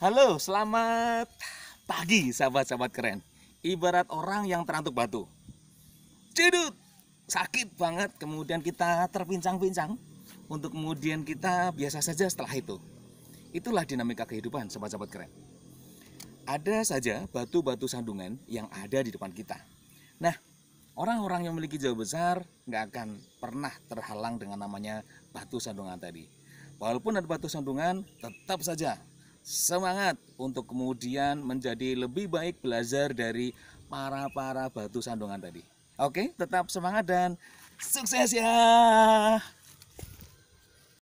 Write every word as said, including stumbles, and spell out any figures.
Halo, selamat pagi sahabat-sahabat keren. Ibarat orang yang terantuk batu. Cedut, sakit banget, kemudian kita terpincang-pincang. Untuk kemudian kita biasa saja setelah itu. Itulah dinamika kehidupan sahabat-sahabat keren. Ada saja batu-batu sandungan yang ada di depan kita. Nah, orang-orang yang memiliki jiwa besar nggak akan pernah terhalang dengan namanya batu sandungan tadi. Walaupun ada batu sandungan, tetap saja semangat untuk kemudian menjadi lebih baik belajar dari para-para batu sandungan tadi. Oke, tetap semangat dan sukses ya!